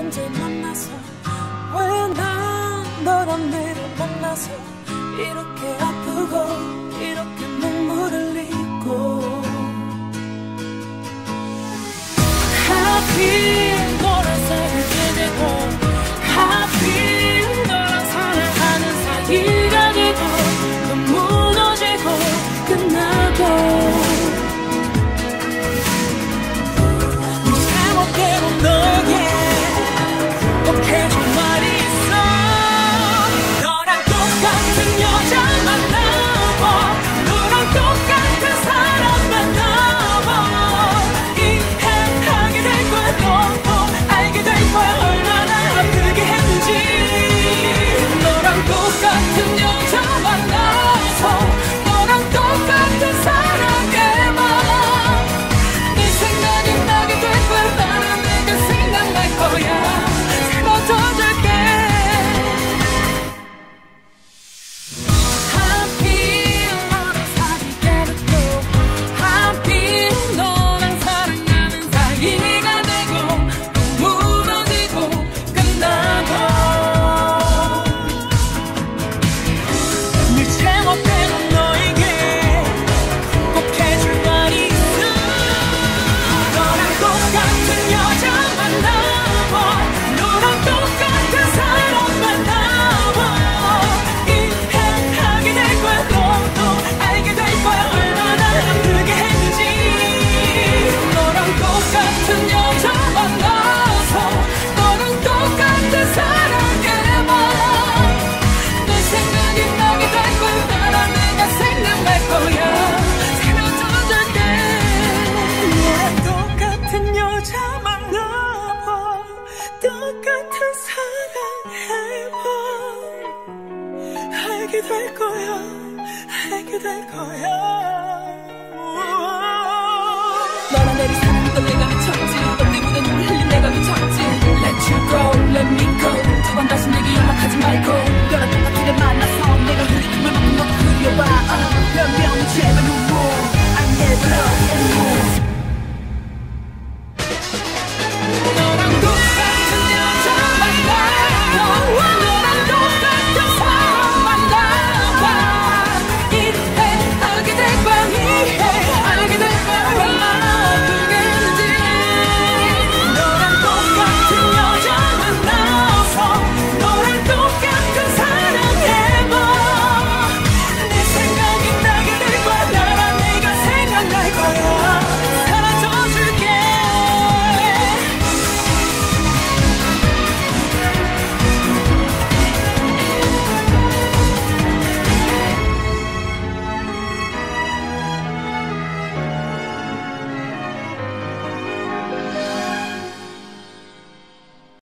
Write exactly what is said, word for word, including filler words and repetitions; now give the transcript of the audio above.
남자 만나서 왜 난 너란 애를 만나서 이렇게 아프고 이렇게 눈물을 흘리고 하필 너랑 사귀게 되고 하필 너랑 사랑하는 사이가 되고 또 무너지고 끝나고 네 잘못대로 너에게 꼭 해줄 말이 있어. 너랑 똑같은 여자 만나봐, 너랑 똑같은 사람 만나봐. 이해하게 될 거야. 너도 알게 될 거야. 얼마나 아프게 했는지. 너랑 똑같은 여자 만나서 너랑 똑같은 사랑해봐. 네 생각이 나게 될 거야. 나는 내가 생각날 거야. 채워줘줄게. 하필 너랑 사귀게 됐고 하필 너랑 사랑하는 사이가 되고 또 무너지고 끝나고 네 잘못대로 너에게 꼭 해줄 말이 있어. 너랑 똑같은 여자 만나봐, 너랑 똑같은 사람 만나봐. 이해하게 될 거야. 너도 알게 될 거야. 얼마나 아프게 했는지. 너랑 똑같은 여자 만나서 너랑 똑같은 사랑해봐. 내 생각이 나게 될 거야. 나랑 내가 생각날 거야. 채워줘줄게. 너랑 똑같은 여자 만나봐, 똑같은 사랑해봐. 알게 될 거야. 알게 될 거야.